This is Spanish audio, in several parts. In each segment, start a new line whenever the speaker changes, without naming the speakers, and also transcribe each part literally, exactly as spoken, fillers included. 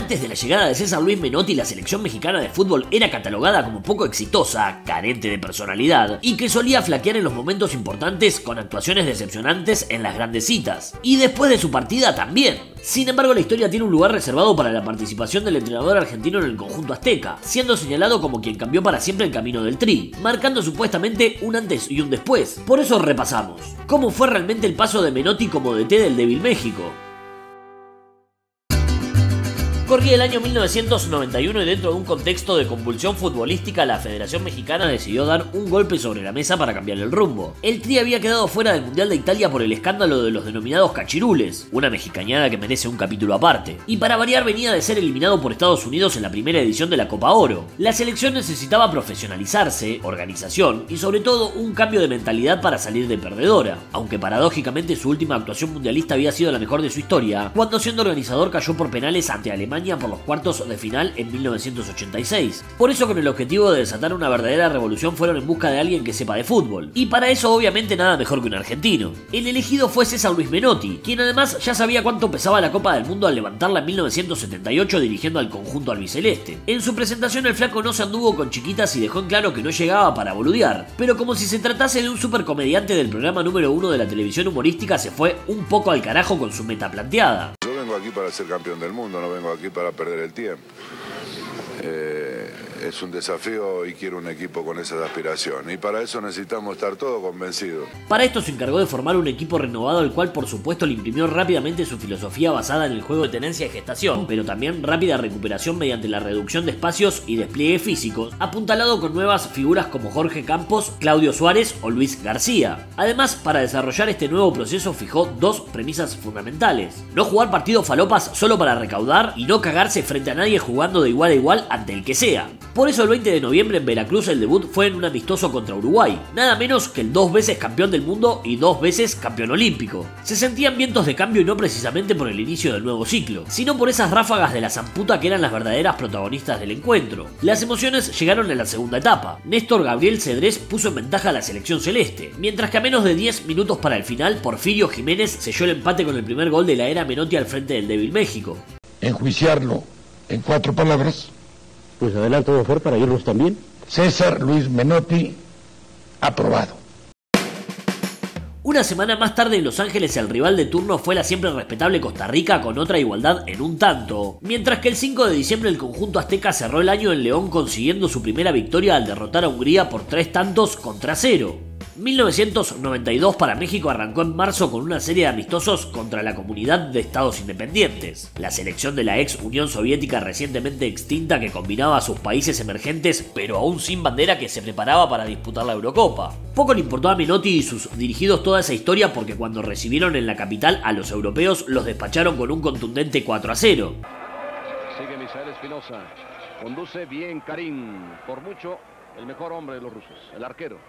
antes de la llegada de César Luis Menotti la selección mexicana de fútbol era catalogada como poco exitosa, carente de personalidad y que solía flaquear en los momentos importantes con actuaciones decepcionantes en las grandes citas. Y después de su partida también. Sin embargo, la historia tiene un lugar reservado para la participación del entrenador argentino en el conjunto azteca, siendo señalado como quien cambió para siempre el camino del Tri, marcando supuestamente un antes y un después. Por eso repasamos cómo fue realmente el paso de Menotti como D T del débil México. Corría el año mil novecientos noventa y uno y dentro de un contexto de convulsión futbolística la Federación Mexicana decidió dar un golpe sobre la mesa para cambiar el rumbo. El Tri había quedado fuera del Mundial de Italia por el escándalo de los denominados cachirules, una mexicañada que merece un capítulo aparte, y para variar venía de ser eliminado por Estados Unidos en la primera edición de la Copa Oro. La selección necesitaba profesionalizarse, organización y sobre todo un cambio de mentalidad para salir de perdedora, aunque paradójicamente su última actuación mundialista había sido la mejor de su historia, cuando siendo organizador cayó por penales ante Alemania por los cuartos de final en mil novecientos ochenta y seis. Por eso con el objetivo de desatar una verdadera revolución fueron en busca de alguien que sepa de fútbol. Y para eso obviamente nada mejor que un argentino. El elegido fue César Luis Menotti, quien además ya sabía cuánto pesaba la Copa del Mundo al levantarla en mil novecientos setenta y ocho dirigiendo al conjunto albiceleste. En su presentación el flaco no se anduvo con chiquitas y dejó en claro que no llegaba para boludear, pero como si se tratase de un supercomediante del programa número uno de la televisión humorística se fue un poco al carajo con su meta planteada.
Yo vengo aquí para ser campeón del mundo, no vengo aquí para perder el tiempo. Eh, es un desafío y quiero un equipo con esas aspiraciones y para eso necesitamos estar todos convencidos.
Para esto se encargó de formar un equipo renovado el cual por supuesto le imprimió rápidamente su filosofía basada en el juego de tenencia y gestación, pero también rápida recuperación mediante la reducción de espacios y despliegue físicos, apuntalado con nuevas figuras como Jorge Campos, Claudio Suárez o Luis García. Además, para desarrollar este nuevo proceso fijó dos premisas fundamentales: no jugar partidos falopas solo para recaudar y no cagarse frente a nadie jugando de igual a igual ante el que sea. Por eso el veinte de noviembre en Veracruz el debut fue en un amistoso contra Uruguay, nada menos que el dos veces campeón del mundo y dos veces campeón olímpico. Se sentían vientos de cambio y no precisamente por el inicio del nuevo ciclo, sino por esas ráfagas de la zamputa que eran las verdaderas protagonistas del encuentro. Las emociones llegaron en la segunda etapa. Néstor Gabriel Cedrés puso en ventaja a la selección celeste, mientras que a menos de diez minutos para el final, Porfirio Jiménez selló el empate con el primer gol de la era Menotti al frente del débil México.
Enjuiciarlo en cuatro palabras.
Pues adelante, don Fer, para irnos también.
César Luis Menotti, aprobado.
Una semana más tarde en Los Ángeles el rival de turno fue la siempre respetable Costa Rica con otra igualdad en un tanto, mientras que el cinco de diciembre el conjunto azteca cerró el año en León consiguiendo su primera victoria al derrotar a Hungría por tres tantos contra cero. mil novecientos noventa y dos para México arrancó en marzo con una serie de amistosos contra la Comunidad de Estados Independientes, la selección de la ex Unión Soviética recientemente extinta que combinaba a sus países emergentes pero aún sin bandera que se preparaba para disputar la Eurocopa. Poco le importó a Menotti y sus dirigidos toda esa historia porque cuando recibieron en la capital a los europeos los despacharon con un contundente cuatro a cero.
Sigue Misael Espinosa, conduce bien Karim, por mucho el mejor hombre de los rusos, el arquero.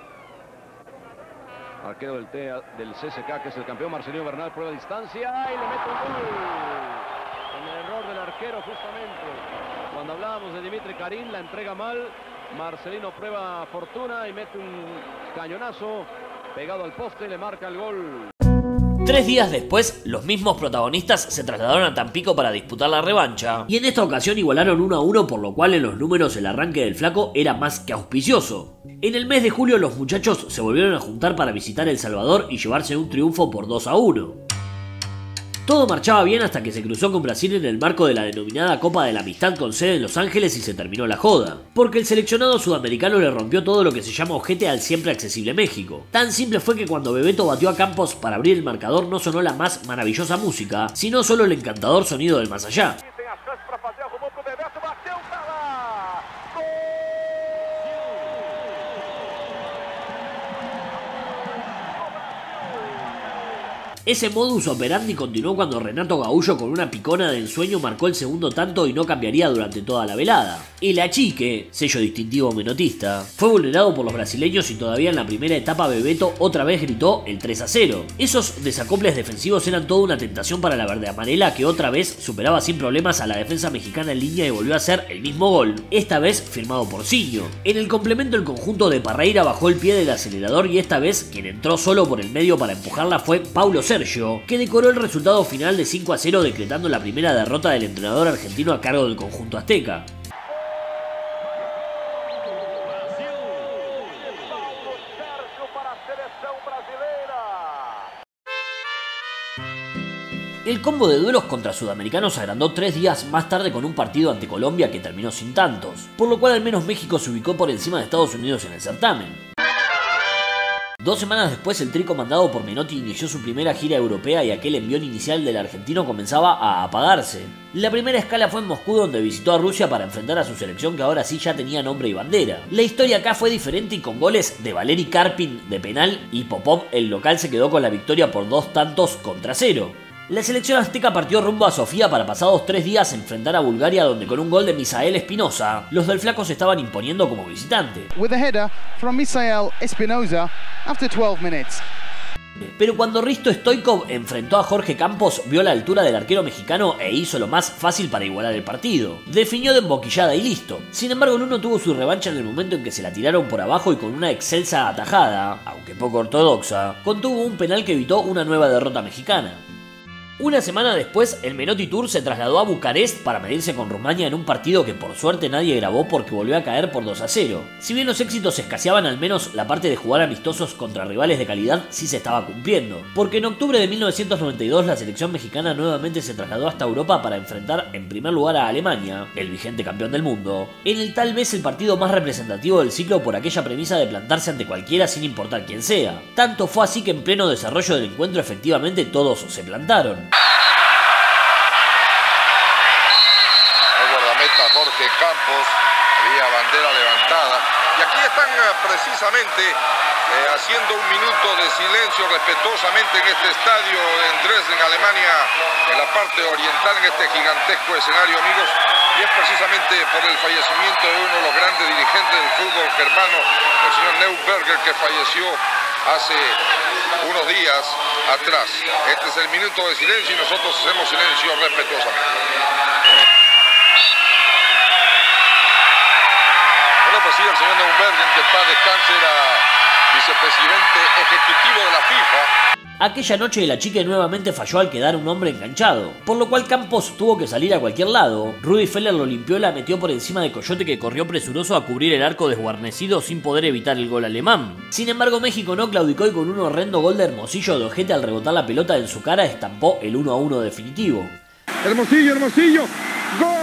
Arquero del, T, del C S K, que es el campeón, Marcelino Bernal, prueba de distancia y le mete un gol. Con el error del arquero justamente. Cuando hablábamos de Dimitri Karim, la entrega mal. Marcelino prueba fortuna y mete un cañonazo pegado al poste y le marca el gol.
Tres días después, los mismos protagonistas se trasladaron a Tampico para disputar la revancha, y en esta ocasión igualaron uno a uno, por lo cual en los números el arranque del flaco era más que auspicioso. En el mes de julio los muchachos se volvieron a juntar para visitar El Salvador y llevarse un triunfo por dos a uno. Todo marchaba bien hasta que se cruzó con Brasil en el marco de la denominada Copa de la Amistad con sede en Los Ángeles y se terminó la joda, porque el seleccionado sudamericano le rompió todo lo que se llama ojete al siempre accesible México. Tan simple fue que cuando Bebeto batió a Campos para abrir el marcador no sonó la más maravillosa música, sino solo el encantador sonido del más allá. Ese modus operandi continuó cuando Renato Gaullo con una picona de ensueño marcó el segundo tanto y no cambiaría durante toda la velada. El achique, sello distintivo menotista, fue vulnerado por los brasileños y todavía en la primera etapa Bebeto otra vez gritó el tres a cero. Esos desacoples defensivos eran toda una tentación para la verde amarela, que otra vez superaba sin problemas a la defensa mexicana en línea y volvió a hacer el mismo gol, esta vez firmado por Ciño. En el complemento el conjunto de Parreira bajó el pie del acelerador y esta vez quien entró solo por el medio para empujarla fue Paulo Sergio, que decoró el resultado final de cinco a cero decretando la primera derrota del entrenador argentino a cargo del conjunto azteca. El combo de duelos contra sudamericanos se agrandó tres días más tarde con un partido ante Colombia que terminó sin tantos, por lo cual al menos México se ubicó por encima de Estados Unidos en el certamen. Dos semanas después el tri comandado por Menotti inició su primera gira europea y aquel envión inicial del argentino comenzaba a apagarse. La primera escala fue en Moscú, donde visitó a Rusia para enfrentar a su selección que ahora sí ya tenía nombre y bandera. La historia acá fue diferente y con goles de Valeri Karpin de penal y Popov el local se quedó con la victoria por dos tantos contra cero. La selección azteca partió rumbo a Sofía para pasados tres días enfrentar a Bulgaria, donde con un gol de Misael Espinosa, los del flaco se estaban imponiendo como visitante.
With a header from Misael Espinosa after twelve minutes.
Pero cuando Risto Stoichkov enfrentó a Jorge Campos, vio la altura del arquero mexicano e hizo lo más fácil para igualar el partido. Definió de emboquillada y listo. Sin embargo, el uno tuvo su revancha en el momento en que se la tiraron por abajo y con una excelsa atajada, aunque poco ortodoxa, contuvo un penal que evitó una nueva derrota mexicana. Una semana después, el Menotti Tour se trasladó a Bucarest para medirse con Rumania en un partido que por suerte nadie grabó porque volvió a caer por dos a cero. Si bien los éxitos escaseaban, al menos la parte de jugar amistosos contra rivales de calidad sí se estaba cumpliendo, porque en octubre de mil novecientos noventa y dos la selección mexicana nuevamente se trasladó hasta Europa para enfrentar en primer lugar a Alemania, el vigente campeón del mundo, en el tal vez el partido más representativo del ciclo por aquella premisa de plantarse ante cualquiera sin importar quién sea. Tanto fue así que en pleno desarrollo del encuentro efectivamente todos se plantaron.
Jorge Campos, había bandera levantada y aquí están precisamente eh, haciendo un minuto de silencio respetuosamente en este estadio en Dresden, Alemania, en la parte oriental, en este gigantesco escenario, amigos, y es precisamente por el fallecimiento de uno de los grandes dirigentes del fútbol germano, el señor Neuberger, que falleció hace unos días atrás. Este es el minuto de silencio y nosotros hacemos silencio respetuosamente. Sí, el señor Neuberger, que en paz descanse, era vicepresidente ejecutivo de la FIFA.
Aquella noche el achique nuevamente falló al quedar un hombre enganchado, por lo cual Campos tuvo que salir a cualquier lado. Rudi Feller lo limpió y la metió por encima de Coyote, que corrió presuroso a cubrir el arco desguarnecido sin poder evitar el gol alemán. Sin embargo, México no claudicó y con un horrendo gol de Hermosillo de ojete al rebotar la pelota en su cara estampó el uno a uno definitivo.
Hermosillo, Hermosillo, ¡gol!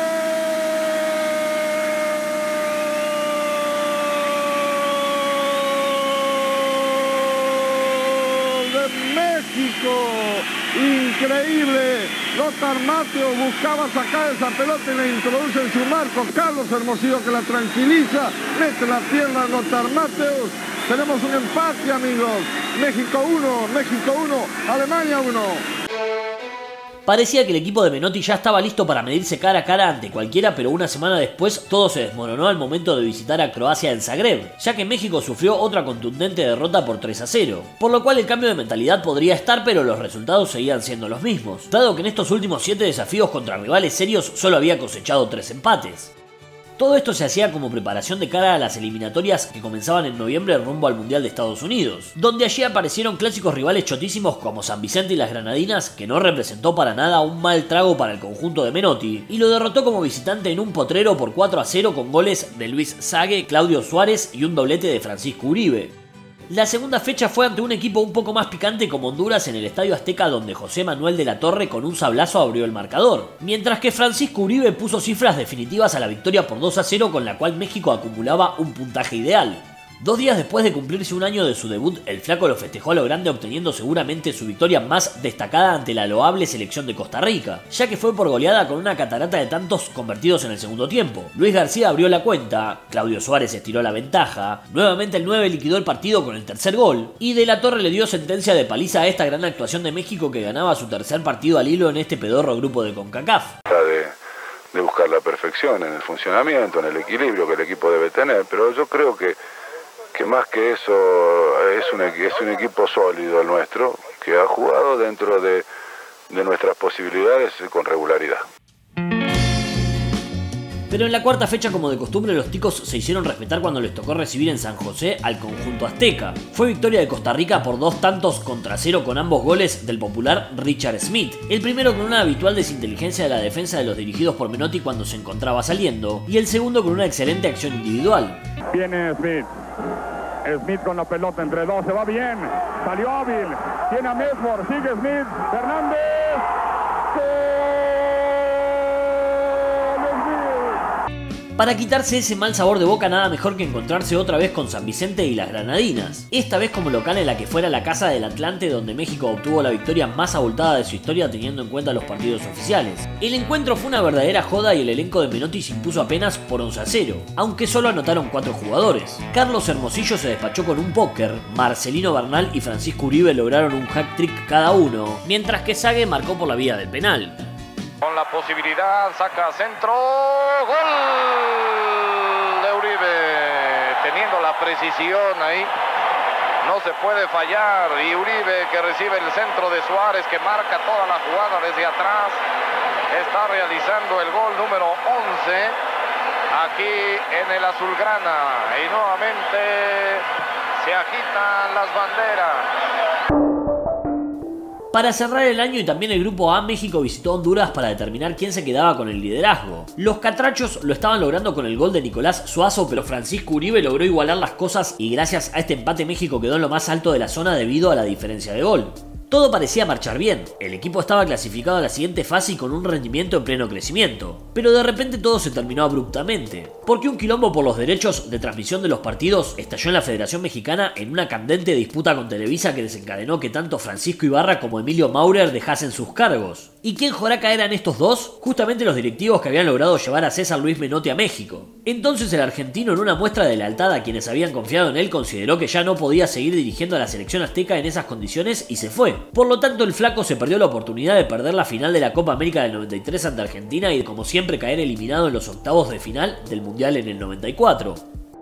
México, increíble. Lothar Matthäus buscaba sacar esa pelota y la introduce en su marco. Carlos Hermosillo que la tranquiliza, mete la pierna a Lothar Matthäus. Tenemos un empate, amigos. México uno, México uno, Alemania uno.
Parecía que el equipo de Menotti ya estaba listo para medirse cara a cara ante cualquiera, pero una semana después todo se desmoronó al momento de visitar a Croacia en Zagreb, ya que México sufrió otra contundente derrota por tres a cero, por lo cual el cambio de mentalidad podría estar, pero los resultados seguían siendo los mismos, dado que en estos últimos siete desafíos contra rivales serios solo había cosechado tres empates. Todo esto se hacía como preparación de cara a las eliminatorias que comenzaban en noviembre rumbo al Mundial de Estados Unidos, donde allí aparecieron clásicos rivales chotísimos como San Vicente y las Granadinas, que no representó para nada un mal trago para el conjunto de Menotti, y lo derrotó como visitante en un potrero por cuatro a cero con goles de Luis Sague, Claudio Suárez y un doblete de Francisco Uribe. La segunda fecha fue ante un equipo un poco más picante como Honduras en el Estadio Azteca, donde José Manuel de la Torre con un sablazo abrió el marcador, mientras que Francisco Uribe puso cifras definitivas a la victoria por dos a cero, con la cual México acumulaba un puntaje ideal. Dos días después de cumplirse un año de su debut, el flaco lo festejó a lo grande, obteniendo seguramente su victoria más destacada ante la loable selección de Costa Rica, ya que fue por goleada con una catarata de tantos convertidos en el segundo tiempo. Luis García abrió la cuenta, Claudio Suárez estiró la ventaja, nuevamente el nueve liquidó el partido con el tercer gol, y De la Torre le dio sentencia de paliza a esta gran actuación de México, que ganaba su tercer partido al hilo en este pedorro grupo de CONCACAF.
De, de buscar la perfección. dirección, en el funcionamiento, en el equilibrio que el equipo debe tener, pero yo creo que, que más que eso es un, es un equipo sólido el nuestro, que ha jugado dentro de, de nuestras posibilidades con regularidad.
Pero en la cuarta fecha, como de costumbre, los ticos se hicieron respetar cuando les tocó recibir en San José al conjunto azteca. Fue victoria de Costa Rica por dos tantos contra cero con ambos goles del popular Richard Smith. El primero con una habitual desinteligencia de la defensa de los dirigidos por Menotti cuando se encontraba saliendo, y el segundo con una excelente acción individual.
Viene Smith. Smith con la pelota entre dos, se va bien. Salió hábil. Tiene a Medford, sigue Smith. Fernández.
Para quitarse ese mal sabor de boca, nada mejor que encontrarse otra vez con San Vicente y las Granadinas. Esta vez como local en la que fuera la casa del Atlante, donde México obtuvo la victoria más abultada de su historia teniendo en cuenta los partidos oficiales. El encuentro fue una verdadera joda y el elenco de Menotti se impuso apenas por once a cero, aunque solo anotaron cuatro jugadores. Carlos Hermosillo se despachó con un póker, Marcelino Bernal y Francisco Uribe lograron un hat-trick cada uno, mientras que Sague marcó por la vía del penal.
Con la posibilidad, saca centro, gol de Uribe, teniendo la precisión ahí, no se puede fallar, y Uribe que recibe el centro de Suárez, que marca toda la jugada desde atrás, está realizando el gol número once, aquí en el azulgrana, y nuevamente se agitan las banderas.
Para cerrar el año y también el grupo A, México visitó Honduras para determinar quién se quedaba con el liderazgo. Los catrachos lo estaban logrando con el gol de Nicolás Suazo, pero Francisco Uribe logró igualar las cosas y gracias a este empate México quedó en lo más alto de la zona debido a la diferencia de gol. Todo parecía marchar bien, el equipo estaba clasificado a la siguiente fase y con un rendimiento en pleno crecimiento, pero de repente todo se terminó abruptamente, porque un quilombo por los derechos de transmisión de los partidos estalló en la Federación Mexicana en una candente disputa con Televisa que desencadenó que tanto Francisco Ibarra como Emilio Maurer dejasen sus cargos. ¿Y quién Joraca eran estos dos? Justamente los directivos que habían logrado llevar a César Luis Menotti a México. Entonces el argentino, en una muestra de lealtad a quienes habían confiado en él, consideró que ya no podía seguir dirigiendo a la selección azteca en esas condiciones y se fue. Por lo tanto, el flaco se perdió la oportunidad de perder la final de la Copa América del noventa y tres ante Argentina y de, como siempre, caer eliminado en los octavos de final del Mundial en el noventa y cuatro.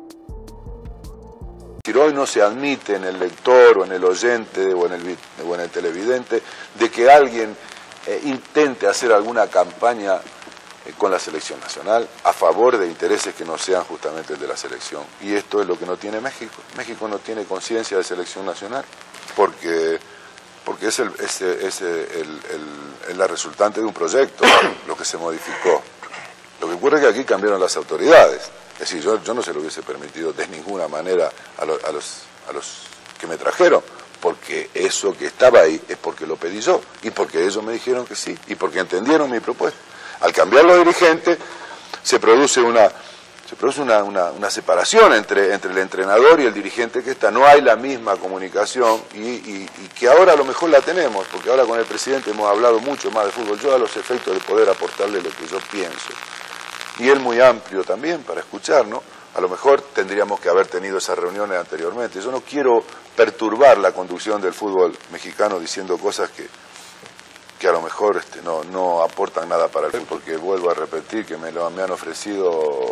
Si hoy no se admite en el lector o en el oyente o en el, o en el televidente de que alguien eh, intente hacer alguna campaña eh, con la selección nacional a favor de intereses que no sean justamente el de la selección. Y esto es lo que no tiene México. México no tiene conciencia de selección nacional porque... porque es, el, es, es el, el, el, la resultante de un proyecto, lo que se modificó. Lo que ocurre es que aquí cambiaron las autoridades. Es decir, yo, yo no se lo hubiese permitido de ninguna manera a, lo, a, los, a los que me trajeron, porque eso que estaba ahí es porque lo pedí yo, y porque ellos me dijeron que sí, y porque entendieron mi propuesta. Al cambiar los dirigentes, se produce una... Se produce una, una, una separación entre, entre el entrenador y el dirigente que está, no hay la misma comunicación y, y, y que ahora a lo mejor la tenemos, porque ahora con el presidente hemos hablado mucho más de fútbol, yo a los efectos de poder aportarle lo que yo pienso. Y él muy amplio también para escuchar, ¿no? A lo mejor tendríamos que haber tenido esas reuniones anteriormente. Yo no quiero perturbar la conducción del fútbol mexicano diciendo cosas que, que a lo mejor este, no, no aportan nada para el fútbol, porque vuelvo a repetir que me, lo, me han ofrecido...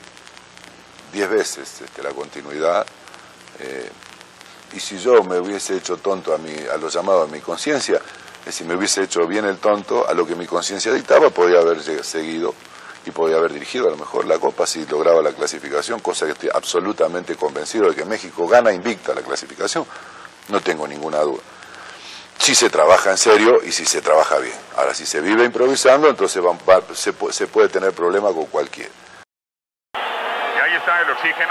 diez veces este, la continuidad, eh, y si yo me hubiese hecho tonto a, mi, a lo llamado a mi conciencia, es decir, me hubiese hecho bien el tonto a lo que mi conciencia dictaba, podía haber seguido y podía haber dirigido a lo mejor la Copa si lograba la clasificación, cosa que estoy absolutamente convencido de que México gana invicta la clasificación, no tengo ninguna duda. Si se trabaja en serio y si se trabaja bien. Ahora, si se vive improvisando, entonces va, va, se, se puede tener problemas con cualquiera.
Ahí está el oxígeno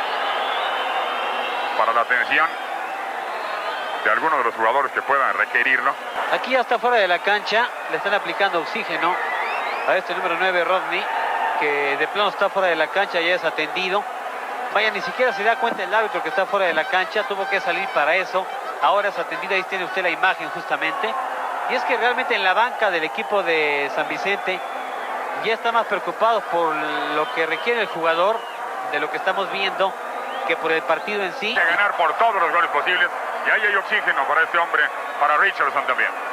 para la atención de algunos de los jugadores que puedan requerirlo.
Aquí hasta fuera de la cancha le están aplicando oxígeno a este número nueve, Rodney, que de plano está fuera de la cancha, ya es atendido. Vaya, ni siquiera se da cuenta el árbitro que está fuera de la cancha, tuvo que salir para eso. Ahora es atendido, ahí tiene usted la imagen justamente. Y es que realmente en la banca del equipo de San Vicente ya está más preocupados por lo que requiere el jugador, de lo que estamos viendo, que por el partido en sí.
De ganar por todos los goles posibles, y ahí hay oxígeno para este hombre, para Richardson también.